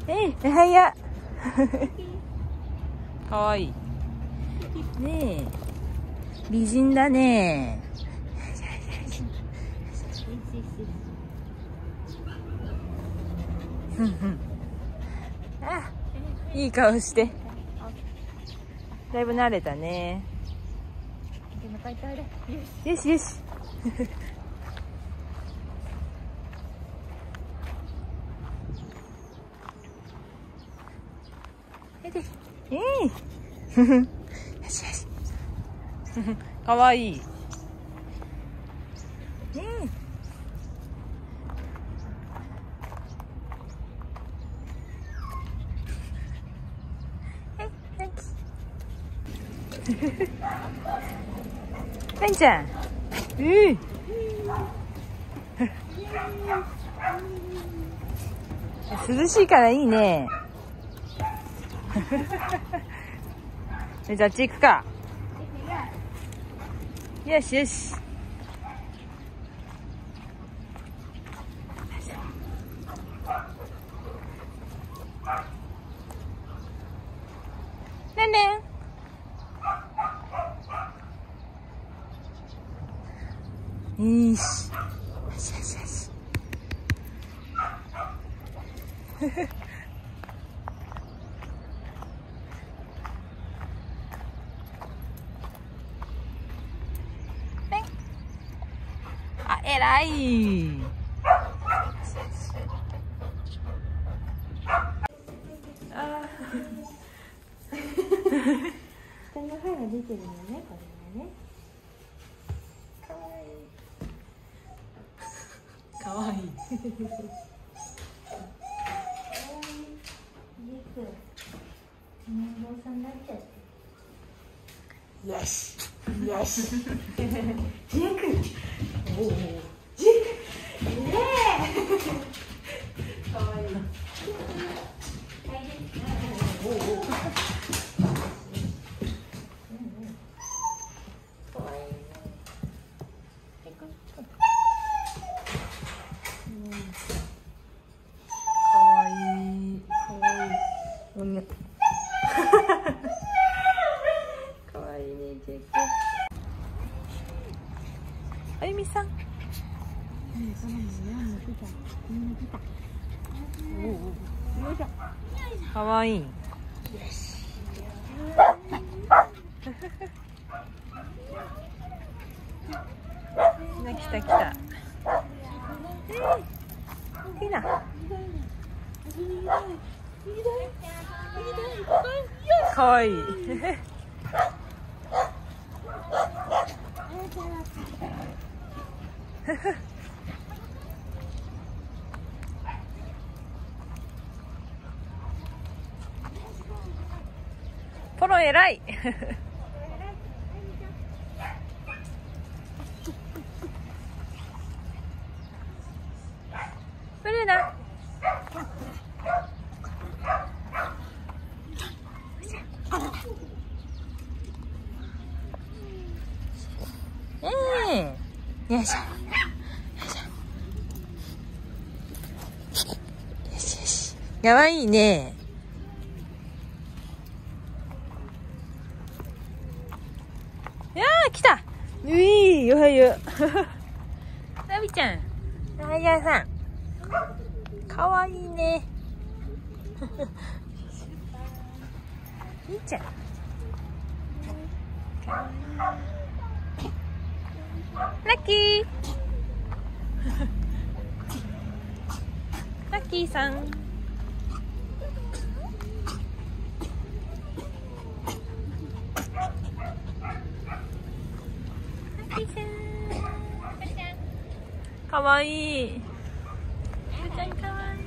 おはよう。かわいい。ねえ。美人だね。あ、いい顔して。だいぶ慣れたね。よしよし。よしよし。かわいい。ペンちゃん。涼しいからいいね。じゃああっち行くか。よしよし。ねんねん。よし。よしよしよし。あ、偉い。あ。下の歯が出てるのね、これがね。かわいい。かわいい。よし。よし。ジェイク。おお。ジェイク。ねえ。かわいい。おお。かわいいね、ジェイク。あゆみさん。かわいい。来た来た。いいな。かわいい。ポロ偉い。ブルーナ。よいしょ。よいしょ。よしよし。かわいいね。いやー、来た。おはよう。ラビちゃん。おはようさん。かわいいね。いいちゃん。ラッキー。ラッキーさん。ラッキーさん。かわいい。ちゃんかわい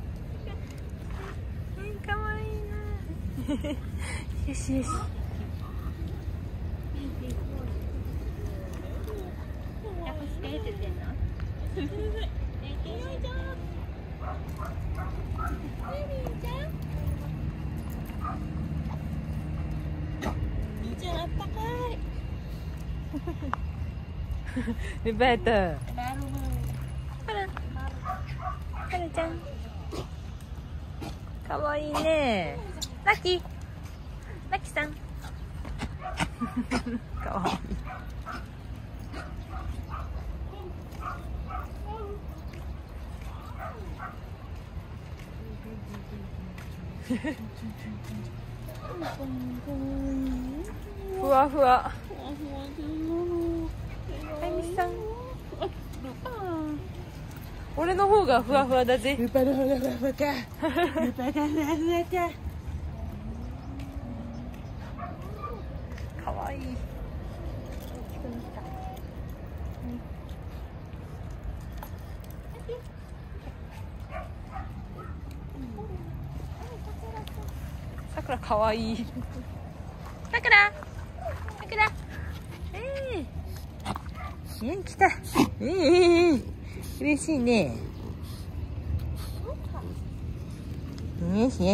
い。かわいいな。よしよし。Betul. Halo. Halo, Cang. かわいいね。ラッキーさんかわいい。ふわふわ。あいみさん。俺の方がふわふわだぜ。ルパの方がふわふわか。ルパがふわふわか。かわいい。さくらかわいい。さくら。来た。嬉しいね。よし。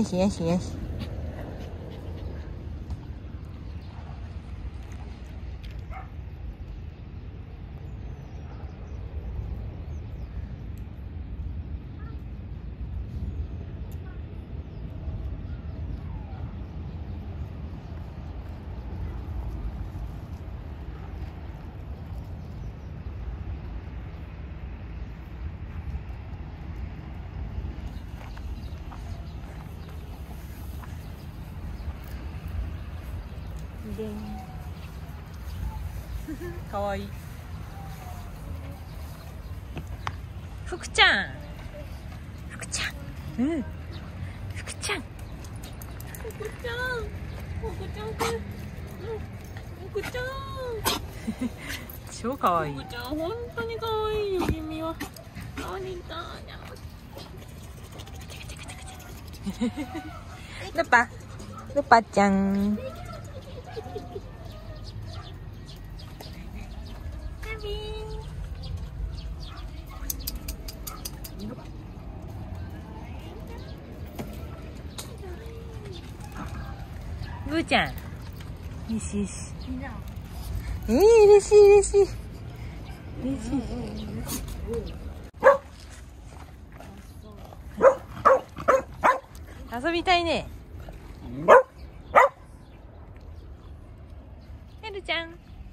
かわいい。福ちゃん。超かわいい。福ちゃん、本当にかわいいよ、君は。ルパちゃん。ブーちゃん。よし。嬉しい。遊びたいね。エルちゃん。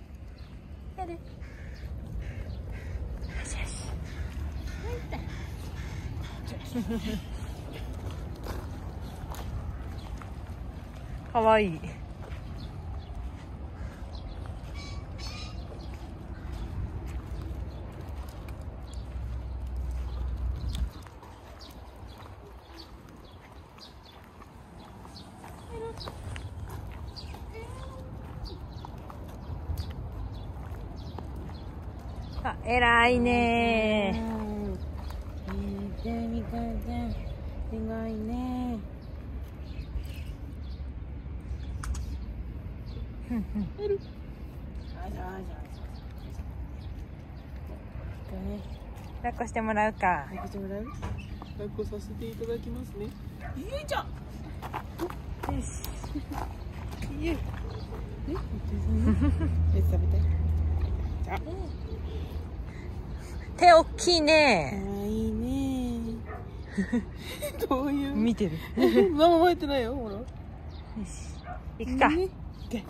かわいい。あ、偉いね。みかんちゃん、すごいね。抱っこしてもらうか。 抱っこさせていただきますね。よいしょ。 よし。 食べたい。じゃあ。 手大きいね。 かわいいね。どういう。 見てる。 ママ入ってないよ、ほら。よし。行くか。 行け。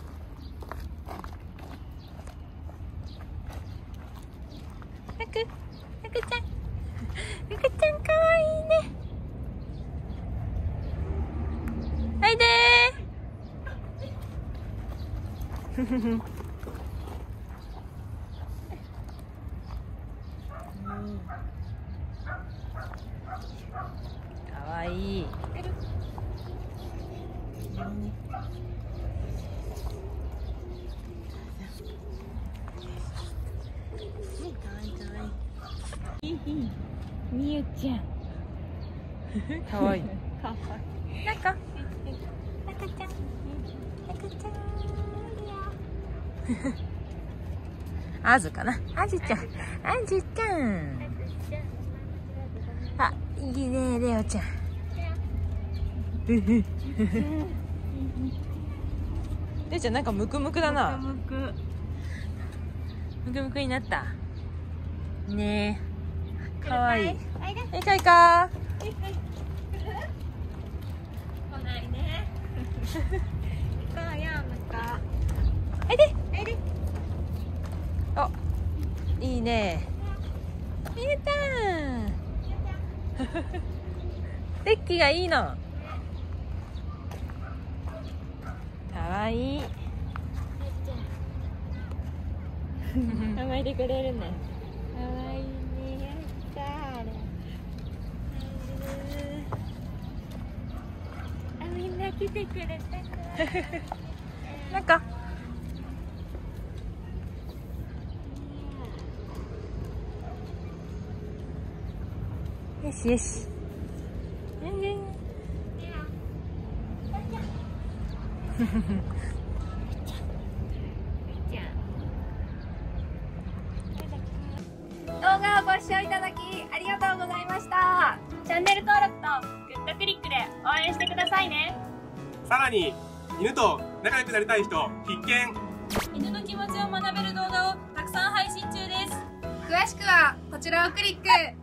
福ちゃんかわいいね。おいでー。かわいい。みゆちゃん。かわいい。なんかちゃん。あずかな。あずちゃん。あ、いいね、レオちゃん。レオちゃん、なんかムクムクだな。ムクムクになった。ねえ。かわいい。かいか。 おいでおいで。お、いいね。みゆたん。デッキがいいの。かわいい。甘えてくれるね。かわいいね。やったあ、みんな来てくれたか。なんか。よしよし。 動画をご視聴いただきありがとうございました。チャンネル登録とグッドクリックで応援してくださいね。 さらに犬と仲良くなりたい人必見。 犬の気持ちを学べる動画をたくさん配信中です。 詳しくはこちらをクリック。